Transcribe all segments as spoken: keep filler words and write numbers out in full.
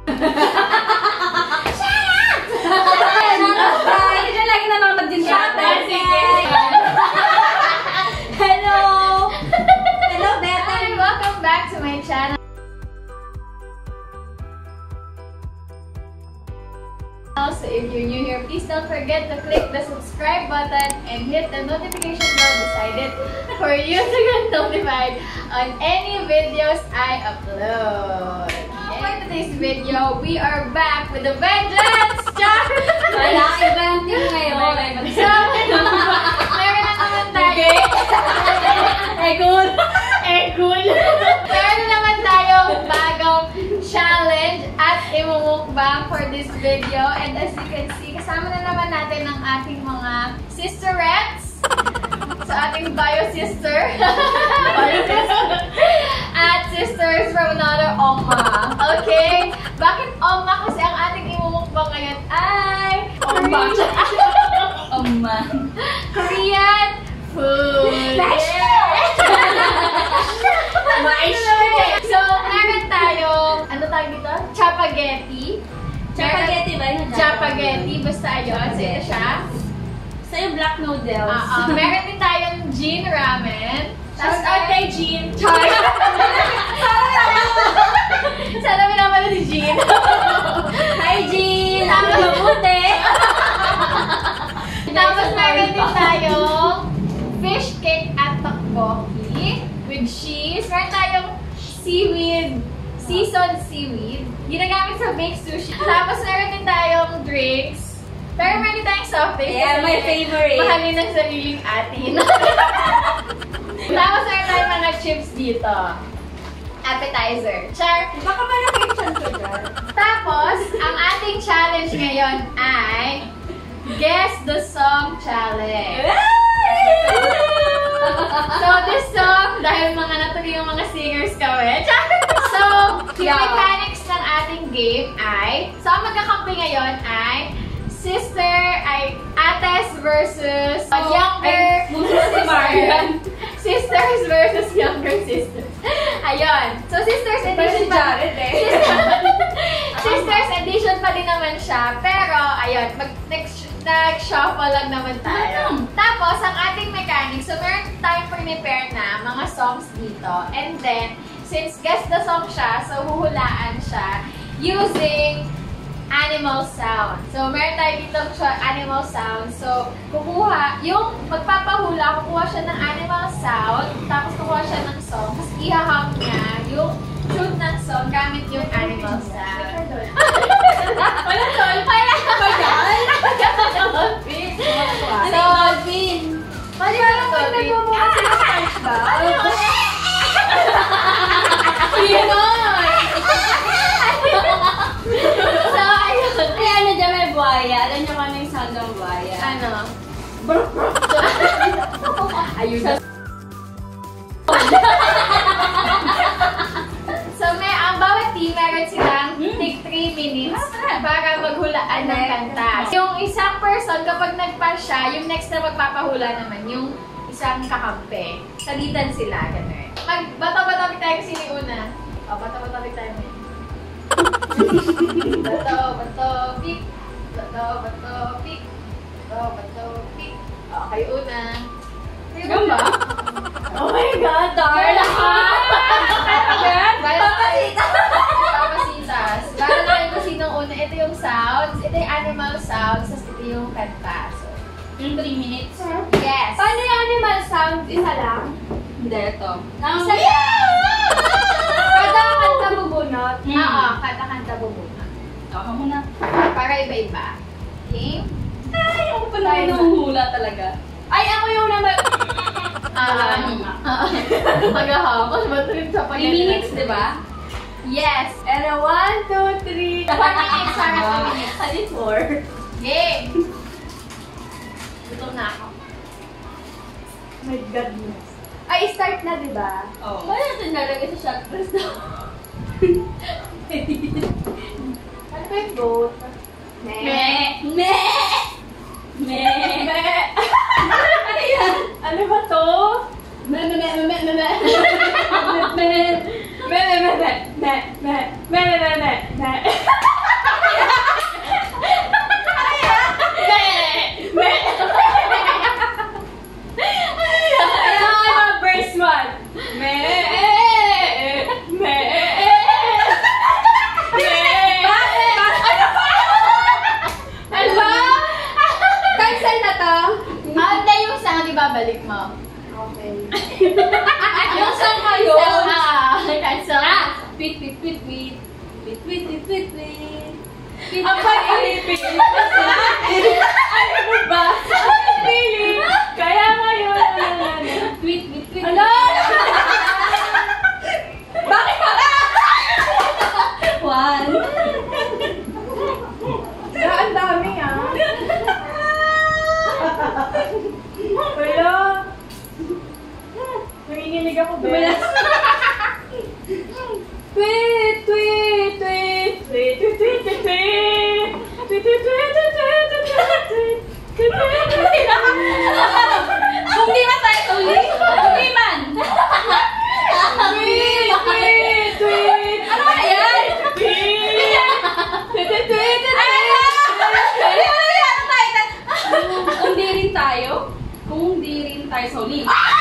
Hindi lagi nanonood din siya. Hello! Hello, Bethany! Welcome back to my channel. So if you're new here, please don't forget to click the subscribe button and hit the notification bell beside it for you to get notified on any videos I upload. And for today's video, we are back with a vengeance! Char! Wala, iba yung team ngayon. So, meron na naman tayo. Egun! Egun! Meron na naman tayong bagong challenge at imumukbang for this video. And as you can see, kasama na naman natin ang ating mga sisterettes sa ating bio sister. Bio sister. At sisters from another Oma. Okay? Bakit Oma? Kasi ang ating imumukbang ngayon ay Oma. Oma. Korean food. So, meron tayong, ano tawag dito? Chapaghetti. Chapaghetti ba yun? Chapaghetti. Basta ayun. So, ito siya. Sa'yo black noodles. Uh, uh, meron din tayong Jin ramen. Shout out kay Jean. Char! Sana mo naman si Jean. Hi, Jean! Ang mabuti! Tapos meron din tayong fish cake at tteokbokki with cheese. Meron tayong seaweed, seasoned seaweed. Ginagamit sa baked sushi. Tapos meron din tayong drinks. Pero meron din tayong soft drinks. Yeah, my favorite. Mahalin ng sariling atin. Tapos meron tayong mga chips dito. Appetizer. Char! Baka malaki chan ko dyan. Tapos, ang ating challenge ngayon ay Guess the Song Challenge. So, this song, dahil mga natuloy yung mga singers kami. So, yung Yeah. mechanics ng ating game ay, so ang magkakampi ngayon ay sister, ay ates versus Oh, younger ay, si Marian. Sisters versus younger sisters. Ayun. So, sisters Pero si edition pa. Jared eh. Sisters edition pa din naman siya. Pero, ayun, mag nag-shuffle lang naman tayo. Tapos, ang ating mechanics, so meron tayong prepare na mga songs dito. And then, since guess the song siya, so huhulaan siya using animal sound. So, meron tayo dito siya animal sound. So, kukuha, yung magpapahula, kukuha siya ng animal sound, tapos kukuha siya ng song, tapos ihahang niya yung tune ng song gamit yung animal sound. Wala tol! Wala! Bagal! So, Alvin! Mali ba yung Alvin? ba? So, ayun. Ay, ano dyan may buhaya? Alam niyo kung ano yung sound ng buhaya? Ano? Ayun. So, may, ang bawat team, meron silang take three minutes para maghulaan ng kanta. Yung isang person, kapag nagpass siya, yung next na magpapahula naman, yung isang kakampi. Salitan sila, gano'n. Mag-bato-bato tayo kasi ni una. O, bato-bato tayo ngayon. Bato, bato, pick. Bato, bato, pick. Bato, bato, pick. O, kayo una. Ganun ba? Oh my God, Darla! Papasitas! Papasitas. Bago na kayo kung sinong una. Ito yung sounds. Ito yung animal sounds. Tapos ito yung kanta. So, Yung three minutes? yes. Paano yung animal sound? Isa lang? Hindi, ito. Isa lang. Kada kanta bubunot. Oo, kanta-kanta bubunot. Ako muna. Para iba-iba. Okay? Ay, ako pa naman nanguhula talaga. Ay, ako yung naman. Ah, maghahapon. Matuloy sa three minutes, di ba? Yes. And a one, two, three. Four minutes, Sarah. Four minutes. Ano four? Game! Gutom na ako. My goodness. Ay, start na, di ba? Oo. Oh. Ano natin nalagay sa shot glass na? Ano ba yung vote? Me! Me! Me! Me! Ano yan? Ano ba to? Me, me, me, me, me, me, me. Me, me, me, me, me, me, me, me, me, me, me, me, me. Ang pag-ibig. Ano mo ba? Feeling. Kaya ngayon. Tweet, tweet, tweet. Ano? Bakit ka? One. Ang dami ah. Wala. Nanginginig ako, be. Tweet, tweet, tweet. Tweet, tweet, tweet, tweet, tweet. Tweet, tweet, tweet, tweet, tweet, tweet. Tweet, tweet, tweet. Kung di man tayo tuloy. Kung di man. Tweet, tweet, tweet. Ano ba yan? Tweet, tweet, tweet, tweet. Kung di rin tayo. Kung di rin tayo sa uli.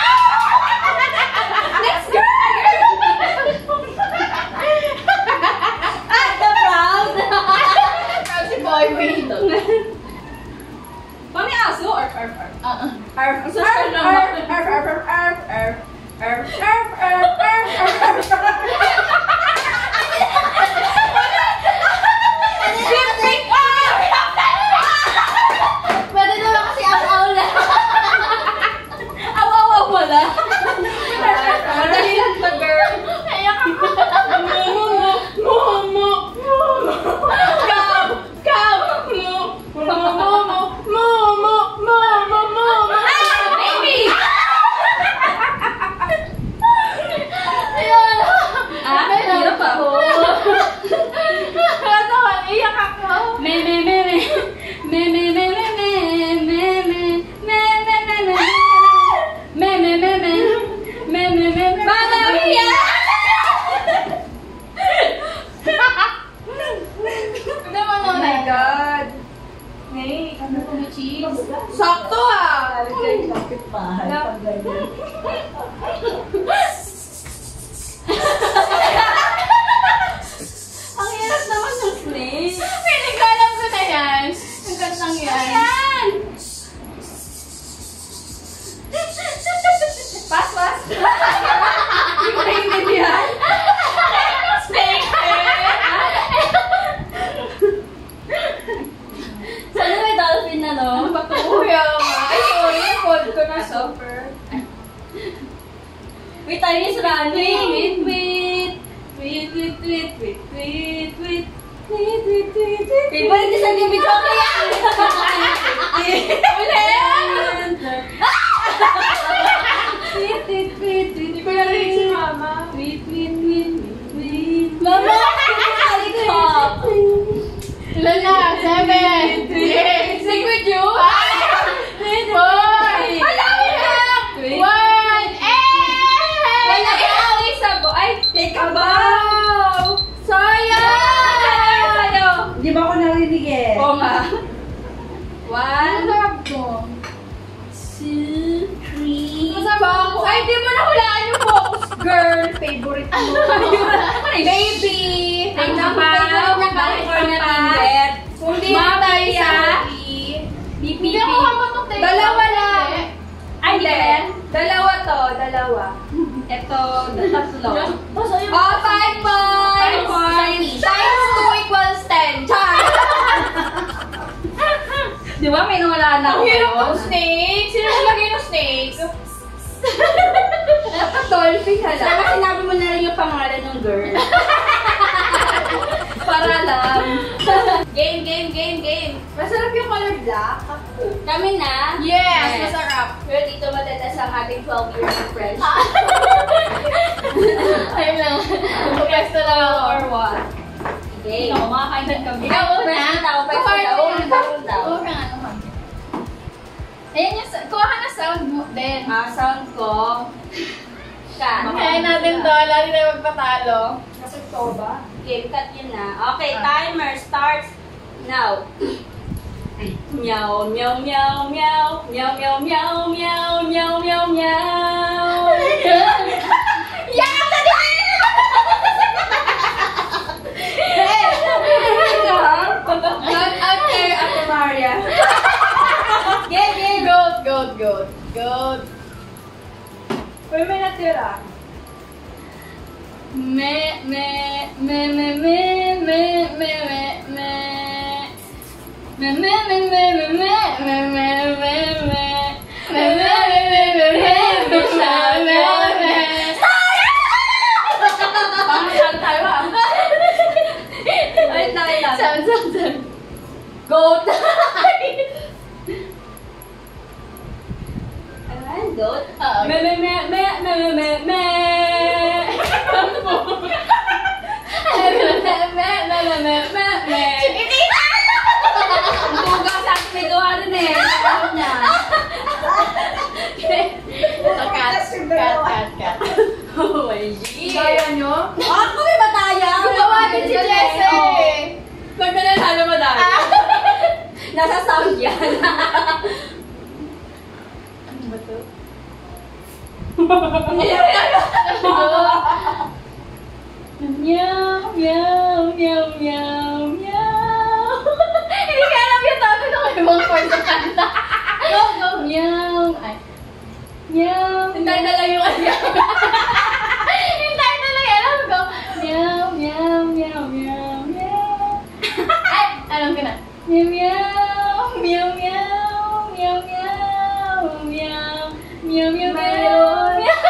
Next girl! I'm the proud! Proud si Boy Wade. Mami aso? Arf, arf, arf. Uh-uh. Arf, ang Arf, social lang. arf, arf, arf, arf, arf, arf. Arf, arf, arf, arf, arf, arf. Lip-sync! Pwede naman kasi aw-aw lang. Aw-aw-aw wala. Madali lang to, girl. Ayak ako. Momo, momo, momo. Kam, kam, mo, momo, momo, momo, momo. Ah, baby! Ayun. Ah, hirap ako. Ano, iyak ako. Me, me, me, me. Me, me, me, me, me. Me, me, me, me, me, me. Me, me, me, me. Me, me, me, me. Mamma Mia! Naman, oh my God. Hey, ano po mo, cheese? Sakto ah. Bakit mahal pag ganyan? Ang hirap naman ng snake. Piling ko alam ko na yan. Ang kantang yan. Ayan! Pas, pas. Hindi ko naiintindihan. Snake. Sana may dolphin na, no? Ano ba ito? Uy, ah. Ay, sorry. Cold ko na super. Wait, time is running. Wait, wait. Wait, wait, wait, wait, wait, wait. Wait, wait, wait, wait. Favorite is ang video ko yan! Ulit! Wait, wait, wait, wait. Hindi ko narinig si Mama. Wait, wait, wait, wait. Mama! Kali ko. Ilan na? Seven. Six. Sing with you. Wait, Four. wait. Alawi na. Wait. One. Eh! Wala ka, isa bo. Ay, take a bow. Wow! Sayang! Sa'yo. Di ba ako narinig eh? Oo nga. Ang One, sarap ko. two, three, Masarap ako. Ay, di mo nahulaan yung focus, girl. Favorite mo. Baby! Take a Ang bow. favorite na Bakit kahit or na pa. timbet? Kung di Mama, na tayo Pia. sa B P Hindi P. ako kamatong take. Dalawa lang. Ay, hindi. Dalawa to, dalawa. Ito, tatlo. Oh, five points! Five points. Times two equals ten. Char! Di ba may nawala na ako Ang hirap ngayon? ng snake. Sino nilagay ng snake? Dapat dolphin hala. Sana sinabi mo na rin yung pangalan ng girl. Para lang. Game, game, game, game. Masarap yung color black. Kami na. Yes, masarap. Pero dito madalas ang ating twelve years of friendship. Ayun lang. Pagpwesto lang ako. Or what? Okay. Ikaw, makakain din kami. Ikaw una. First daw, first Kuha daw. ka Una daw, una daw. Kuha ka nga naman. Ayan yung, sa- kuha ka na sound mo din. Ah, sound ko. Cut. Kaya natin to, lagi tayo magpatalo. Kasi ito ba? Okay, cut yun na. Okay, timer starts now. Meow, meow, meow, meow, meow, meow, meow, meow, meow, meow, meow. Yan! Dali! Not out there, Ate Maria. Game, game. Goat, goat, goat. Goat. Uy, may natira. Me, me, me, me, me, me, me, me, me. Me me me me me me me me me me. Me me me me me me me me me. Pangkat tayo ha. Wait lang, wait lang. Sound, sound, sound. Goat. Ano goat? Me me me me me me me me. Me me me me me me me me. Ang tugaw sa akin may gawa rin eh. Alam niya. Cut, cut, cut, cut. Oh my God. Kaya nyo? Ako may mataya. Gumawa din si Jesse. Pag nanalo mo dahil. Nasa sound yan. Ano ba to? Meow, meow, meow, meow, meow. Hindi ka alam yung topic ng ibang chord sa kanta. Go, go. Meow. Ay. Meow. Hintay na lang yung ano. Hintay na lang yan. Alam ko. Meow, meow, meow, meow, meow. Ay, alam ko na. Meow, meow, meow, meow, meow, meow, meow, meow, meow, meow.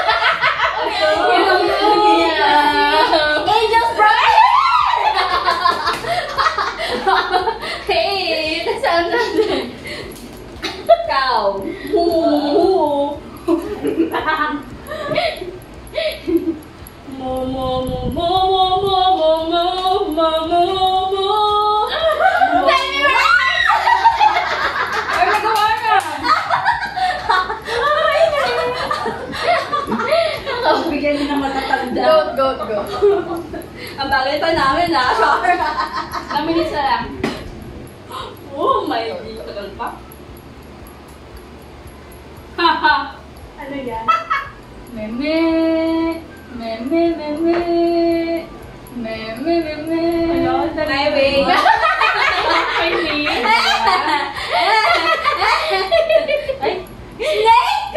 Angels from Hey, Sound natin. cow. Moo. Mo mo mo mo mo mo mo mo mo mo. Ay, nagawa ka. Bigyan niyo ng matatanda. Goat, goat, goat. Ang bagay pa namin ha. Sure. Ilang minutes na lang. Oh my God. Tagal pa. Haha. Ano yan? Meme. Meme, meme. Meme, meme. Ano? Highway. Highway. Ay. Snake!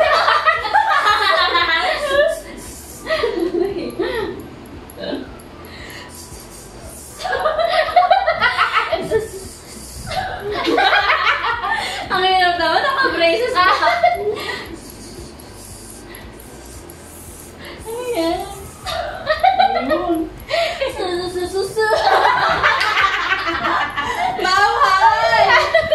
Ang hirap naman, naka-braces pa. Ano yan? Ayun. Sususususu. Mahal!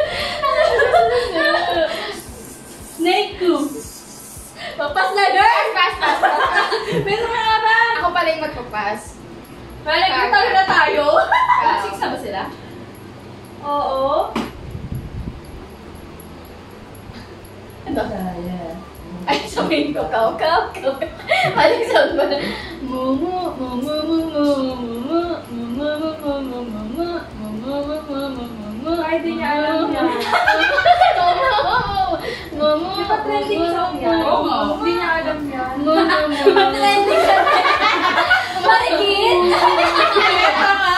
Snake ko. Papas na, girl! Pass, pass, pass. Meron ka nga ba? Ako pala yung magpapas. Wala, nagkatalo na tayo. Cow. Six na ba sila? Oo. Ito. Ayan. Ay, sabihin ko, kaw, kaw, kaw. Maling sound ba na? Mumu, mumu, mumu, mumu, mumu, mumu, mumu, mumu, mumu, mumu. Ay, di niya alam yan. Mumu, Di ba trending song yan? Oo. Hindi niya alam yan. Mumu, trending song. Marikit! Ito nga!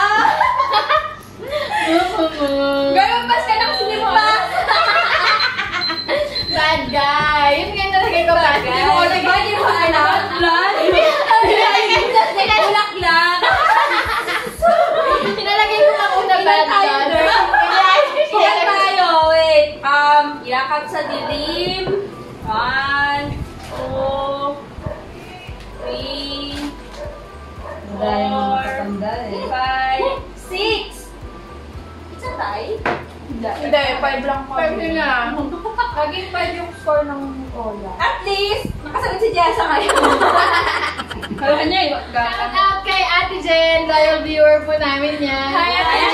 Ganun pas ka ng sinipas! Bad guy. Yun nga nalagay ko, bad guy. Hindi mo alam ba? Hindi mo alam? Blood? Bulaklak! Pinalagay ko lang una Ilan bad tayo, guy. girl? Ilan tayo? Wait. Um, yakap sa dilim. One, two, three, Dahil mga four, matatanda eh. five, six. Isa tayo? Hindi, five lang kami. Five yun lang. Naging five yung score ng Ola. At least, nakasagot si Jessa ngayon. Kala kanya, Shout out kay Ate Jen, loyal viewer po namin yan. Hi, Ate